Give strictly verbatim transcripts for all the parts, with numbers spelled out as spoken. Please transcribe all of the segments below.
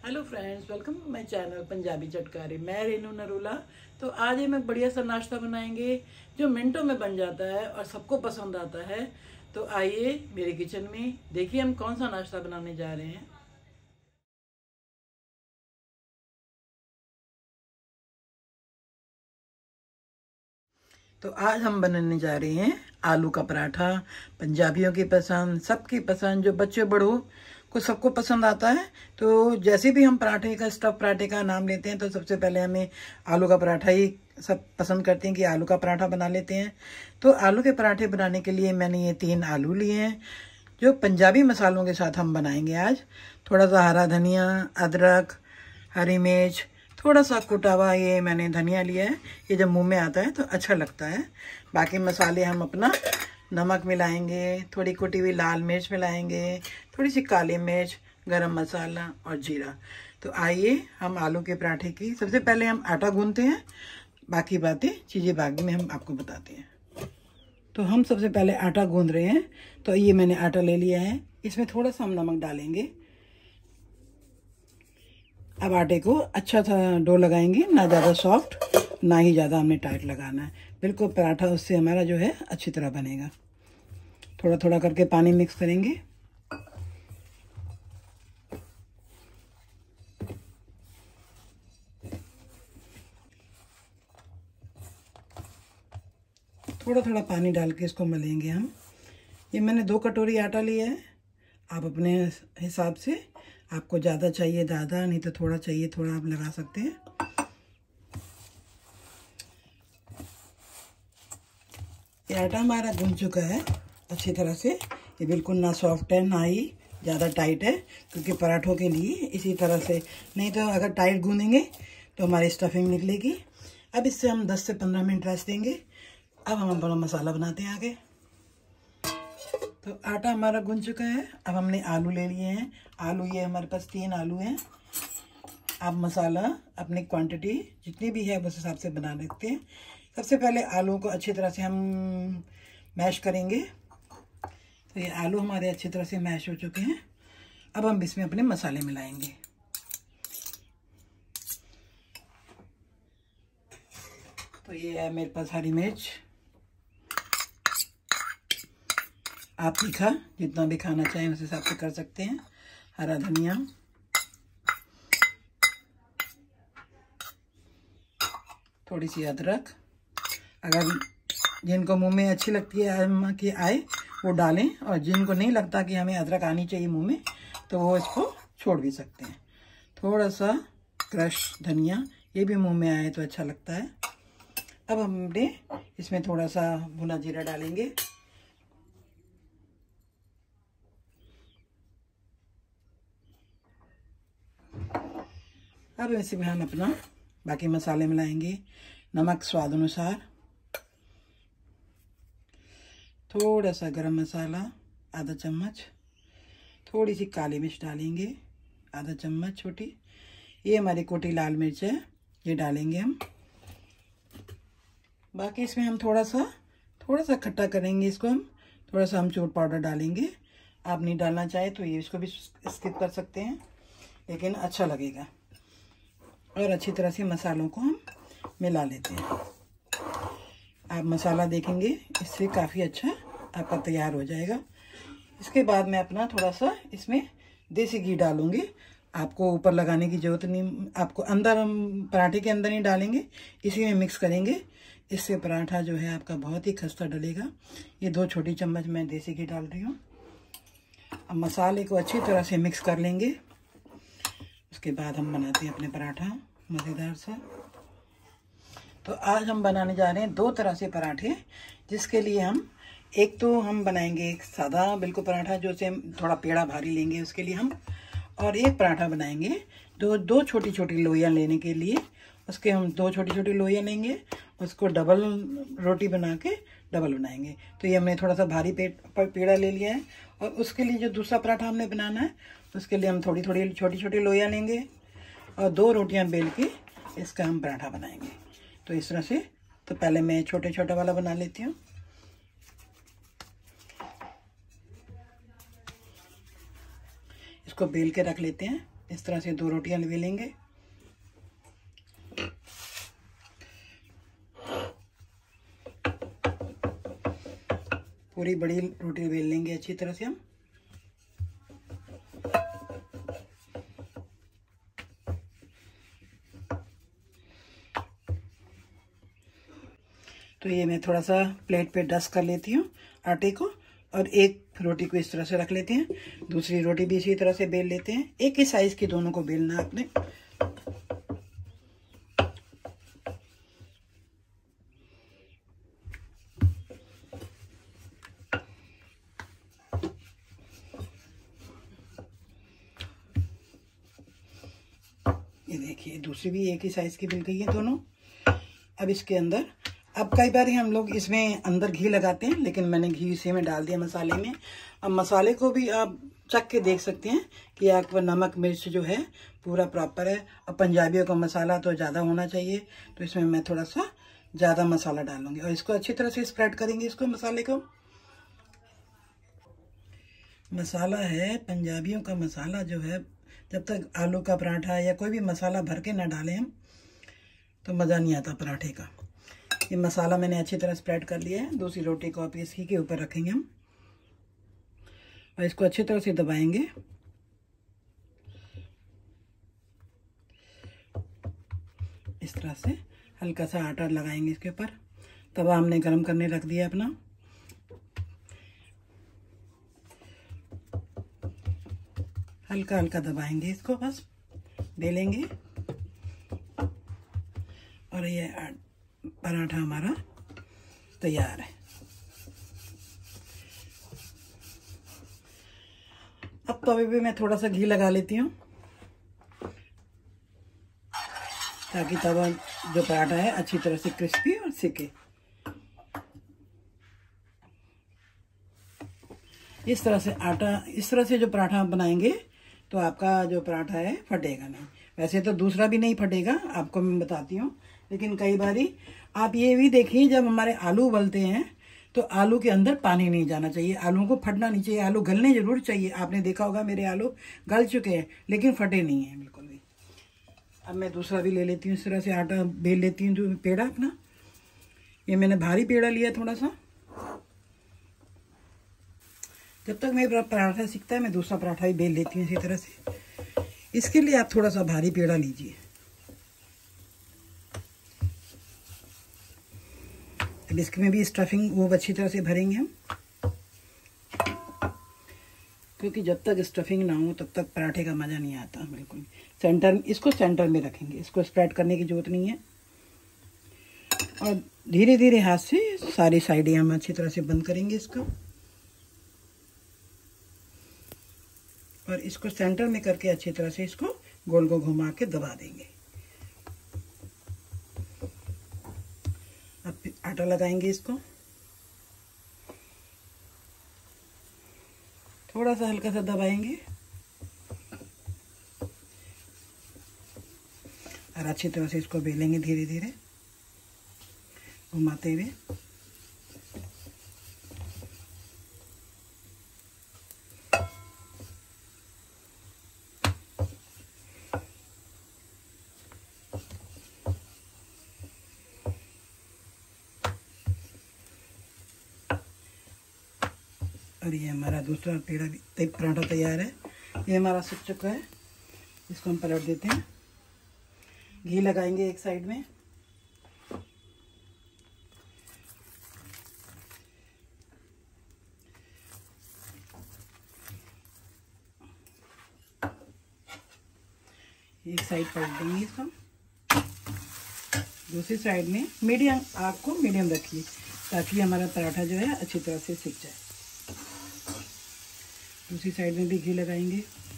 Hello friends, welcome to my channel Punjabi Chatkari. मैं रेनू नरूला। तो आज ही मैं बढ़िया सा नाश्ता बनाएंगे जो मिनटों में बन जाता है और सबको पसंद आता है। तो आइए मेरे किचन में, देखिए हम कौन सा नाश्ता बनाने जा रहे हैं। तो आज हम बनाने जा रहे हैं आलू का पराठा। पंजाबियों की पसंद, सबकी पसंद, जो बच्चे बड़ों को सबको पसंद आता है। तो जैसे भी हम पराठे का, स्टफ पराठे का नाम लेते हैं तो सबसे पहले हमें आलू का पराठा ही सब पसंद करते हैं कि आलू का पराठा बना लेते हैं। तो आलू के पराठे बनाने के लिए मैंने ये तीन आलू लिए हैं जो पंजाबी मसालों के साथ हम बनाएंगे आज। थोड़ा सा हरा धनिया, अदरक, हरी मिर्च, थोड़ा सा कुटा हुआ ये मैंने धनिया लिया है। ये जब मुंह में आता है तो अच्छा लगता है। बाकी मसाले हम अपना नमक मिलाएंगे, थोड़ी कुटी हुई लाल मिर्च मिलाएंगे, थोड़ी सी काली मिर्च, गरम मसाला और जीरा। तो आइए हम आलू के पराठे की, सबसे पहले हम आटा गूंथते हैं, बाकी बातें चीज़ें बाद में हम आपको बताते हैं। तो हम सबसे पहले आटा गूंथ रहे हैं। तो ये मैंने आटा ले लिया है, इसमें थोड़ा सा हम नमक डालेंगे। अब आटे को अच्छा सा डो लगाएंगे, ना ज़्यादा सॉफ्ट ना ही ज़्यादा हमने टाइट लगाना है, बिल्कुल पराठा उससे हमारा जो है अच्छी तरह बनेगा। थोड़ा थोड़ा करके पानी मिक्स करेंगे। थोड़ा थोड़ा पानी डाल के इसको मलेंगे हम। ये मैंने दो कटोरी आटा लिया है। आप अपने हिसाब से, आपको ज़्यादा चाहिए ज़्यादा, नहीं तो थोड़ा चाहिए थोड़ा आप लगा सकते हैं। ये आटा हमारा गूंथ चुका है अच्छी तरह से। ये बिल्कुल ना सॉफ्ट है ना ही ज़्यादा टाइट है, क्योंकि पराठों के लिए इसी तरह से, नहीं तो अगर टाइट गूंदेंगे तो हमारी स्टफिंग निकलेगी। अब इससे हम दस से पंद्रह मिनट रेस्ट देंगे। अब हम बड़ा मसाला बनाते हैं आगे। तो आटा हमारा गूंथ चुका है। अब हमने आलू ले लिए हैं। आलू ये हमारे पास तीन आलू हैं। आप मसाला अपनी क्वांटिटी जितनी भी है उस हिसाब से बना सकते हैं। सबसे पहले आलू को अच्छी तरह से हम मैश करेंगे। तो ये आलू हमारे अच्छी तरह से मैश हो चुके हैं। अब हम इसमें अपने मसाले मिलाएंगे। तो ये है मेरे पास हरी मिर्च, आप तीखा जितना भी खाना चाहें उस हिसाब से कर सकते हैं। हरा धनिया, थोड़ी सी अदरक, अगर जिनको मुंह में अच्छी लगती है कि आए वो डालें, और जिनको नहीं लगता कि हमें अदरक आनी चाहिए मुंह में तो वो इसको छोड़ भी सकते हैं। थोड़ा सा क्रश धनिया, ये भी मुंह में आए तो अच्छा लगता है। अब हमने इसमें थोड़ा सा भुना जीरा डालेंगे। अब इसमें हम अपना बाकी मसाले मिलाएंगे। नमक स्वाद अनुसार, थोड़ा सा गरम मसाला आधा चम्मच, थोड़ी सी काली मिर्च डालेंगे आधा चम्मच छोटी, ये हमारी कोटी लाल मिर्च है ये डालेंगे हम। बाकी इसमें हम थोड़ा सा थोड़ा सा खट्टा करेंगे इसको हम, थोड़ा सा अमचूर पाउडर डालेंगे। आप नहीं डालना चाहे तो ये इसको भी स्किप कर सकते हैं, लेकिन अच्छा लगेगा। और अच्छी तरह से मसालों को हम मिला लेते हैं। आप मसाला देखेंगे इससे काफ़ी अच्छा आपका तैयार हो जाएगा। इसके बाद मैं अपना थोड़ा सा इसमें देसी घी डालूंगी। आपको ऊपर लगाने की ज़रूरत नहीं, आपको अंदर, हम पराठे के अंदर ही डालेंगे, इसी में मिक्स करेंगे। इससे पराठा जो है आपका बहुत ही खस्ता डलेगा। ये दो छोटी चम्मच मैं देसी घी डाल रही हूँ। अब मसाले को अच्छी तरह से मिक्स कर लेंगे। उसके बाद हम बनाते हैं अपने पराठा मज़ेदार सा। तो आज हम बनाने जा रहे हैं दो तरह से पराठे, जिसके लिए हम, एक तो हम बनाएंगे एक सादा बिल्कुल पराठा जो से थोड़ा पेड़ा भारी लेंगे उसके लिए हम, और एक पराठा बनाएंगे दो दो छोटी छोटी लोइयाँ लेने के लिए। उसके हम दो छोटी छोटी लोइयाँ लेंगे, उसको डबल रोटी बना के डबल बनाएंगे। तो ये हमने थोड़ा सा भारी पेट पेड़ा ले लिया है। और उसके लिए जो दूसरा पराठा हमने बनाना है उसके लिए हम थोड़ी थोड़ी छोटी छोटी लोइयाँ लेंगे और दो रोटियां बेल के इसका हम पराठा बनाएंगे। तो इस तरह से, तो पहले मैं छोटे छोटा वाला बना लेती हूँ। इसको बेल के रख लेते हैं। इस तरह से दो रोटियां बेलेंगे। पूरी बड़ी रोटी बेल लेंगे अच्छी तरह से हम। तो ये मैं थोड़ा सा प्लेट पे डस्ट कर लेती हूँ आटे को, और एक रोटी को इस तरह से रख लेते हैं। दूसरी रोटी भी इसी तरह से बेल लेते हैं। एक ही साइज की दोनों को बेलना है आपने। ये देखिए दूसरी भी एक ही साइज की बेल गई है दोनों। अब इसके अंदर, अब कई बार हम लोग इसमें अंदर घी लगाते हैं, लेकिन मैंने घी इसी में डाल दिया मसाले में। अब मसाले को भी आप चख के देख सकते हैं कि आपका नमक मिर्च जो है पूरा प्रॉपर है। अब पंजाबियों का मसाला तो ज़्यादा होना चाहिए, तो इसमें मैं थोड़ा सा ज़्यादा मसाला डालूंगी और इसको अच्छी तरह से स्प्रेड करेंगे इसको मसाले को। मसाला है पंजाबियों का मसाला जो है, जब तक आलू का पराठा या कोई भी मसाला भर के ना डालें हम, तो मज़ा नहीं आता पराठे का। ये मसाला मैंने अच्छी तरह स्प्रेड कर लिया है। दूसरी रोटी को आप इसी के ऊपर रखेंगे हम और इसको अच्छी तरह से दबाएंगे। इस तरह से हल्का सा आटा लगाएंगे इसके ऊपर। तवा हमने गरम करने रख दिया अपना। हल्का हल्का दबाएंगे इसको, बस बेलेंगे और ये पराठा हमारा तैयार है। अब तवे पे मैं थोड़ा सा घी लगा लेती हूँ ताकि तवा जो पराठा है अच्छी तरह से क्रिस्पी और सिके। इस तरह से आटा, इस तरह से जो पराठा बनाएंगे तो आपका जो पराठा है फटेगा नहीं। वैसे तो दूसरा भी नहीं फटेगा, आपको मैं बताती हूँ, लेकिन कई बारी आप ये भी देखिए जब हमारे आलू उबलते हैं तो आलू के अंदर पानी नहीं जाना चाहिए, आलू को फटना नहीं चाहिए। आलू गलने जरूर चाहिए। आपने देखा होगा मेरे आलू गल चुके हैं लेकिन फटे नहीं हैं बिल्कुल भी। अब मैं दूसरा भी ले लेती हूँ। इस तरह से आटा बेल लेती हूँ जो पेड़ा अपना। ये मैंने भारी पेड़ा लिया थोड़ा सा। जब तक मेरा पराठा सीखता है मैं दूसरा पराठा भी बेल लेती हूँ इसी तरह से। इसके लिए आप थोड़ा सा भारी पेड़ा लीजिए। अब इसमें भी स्टफिंग वो अच्छी तरह से भरेंगे हम, क्योंकि जब तक स्टफिंग ना हो तब तक पराठे का मज़ा नहीं आता बिल्कुल। सेंटर, इसको सेंटर में रखेंगे, इसको स्प्रेड करने की जरूरत नहीं है। और धीरे धीरे हाथ से सारी साइडें हम अच्छी तरह से बंद करेंगे इसको, और इसको सेंटर में करके अच्छी तरह से इसको गोल गोल घुमा के दबा देंगे। अब आटा लगाएंगे इसको, थोड़ा सा हल्का सा दबाएंगे और अच्छी तरह से इसको बेलेंगे धीरे धीरे घुमाते हुए। और ये हमारा दूसरा पेड़ा भी पराठा तैयार है। ये हमारा सूख चुका है। इसको हम पलट देते हैं। घी लगाएंगे एक साइड में, एक साइड पलट देंगे इसको। दूसरी साइड में मीडियम, आग को मीडियम रखिए ताकि हमारा पराठा जो है अच्छी तरह से सिक जाए। दूसरी साइड में भी घी लगाएंगे।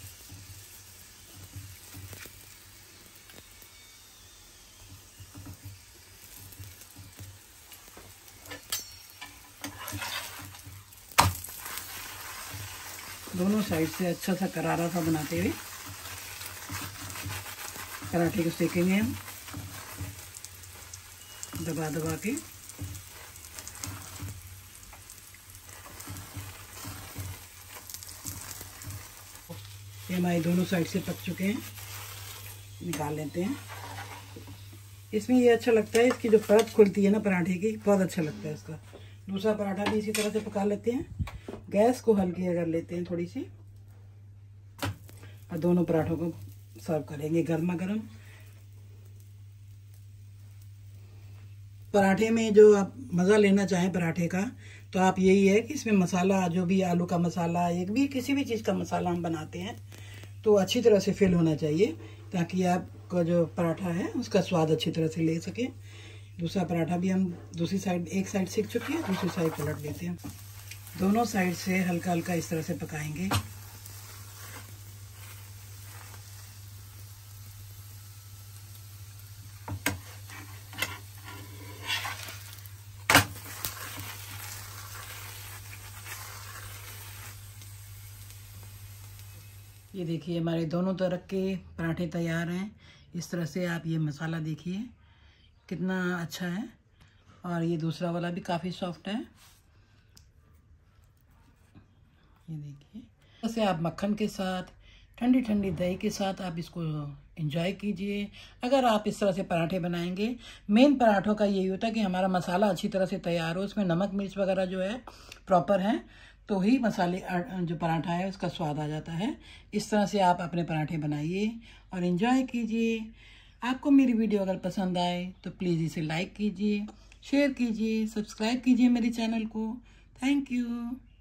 दोनों साइड से अच्छा सा करारा सा बनाते हुए पराठे को सेकेंगे हम दबा दबा के। ये ये हमारे दोनों साइड से पक चुके हैं, निकाल लेते हैं। इसमें ये अच्छा लगता है, इसकी जो परत खुलती है ना पराठे की, बहुत अच्छा लगता है इसका। दूसरा पराठा भी इसी तरह से पका लेते हैं। गैस को हल्की कर लेते हैं थोड़ी सी, और दोनों पराठों को सर्व करेंगे गर्मा गर्म। पराठे में जो आप मज़ा लेना चाहें पराठे का, तो आप यही है कि इसमें मसाला, जो भी आलू का मसाला, एक भी किसी भी चीज़ का मसाला हम बनाते हैं तो अच्छी तरह से फिल होना चाहिए, ताकि आपका जो पराठा है उसका स्वाद अच्छी तरह से ले सके। दूसरा पराठा भी हम दूसरी साइड, एक साइड सीख चुके हैं, दूसरी साइड पलट देते हैं। दोनों साइड से हल्का हल्का इस तरह से पकाएंगे। ये देखिए हमारे दोनों तरफ के पराठे तैयार हैं। इस तरह से आप ये मसाला देखिए कितना अच्छा है, और ये दूसरा वाला भी काफ़ी सॉफ्ट है। ये देखिए, जैसे आप मक्खन के साथ, ठंडी ठंडी दही के साथ आप इसको एंजॉय कीजिए। अगर आप इस तरह से पराठे बनाएंगे, मेन पराठों का यही होता है कि हमारा मसाला अच्छी तरह से तैयार हो, उसमें नमक मिर्च वगैरह जो है प्रॉपर है, तो ही मसाले जो पराठा है उसका स्वाद आ जाता है। इस तरह से आप अपने पराठे बनाइए और एंजॉय कीजिए। आपको मेरी वीडियो अगर पसंद आए तो प्लीज़ इसे लाइक कीजिए, शेयर कीजिए, सब्सक्राइब कीजिए मेरे चैनल को। Thank you.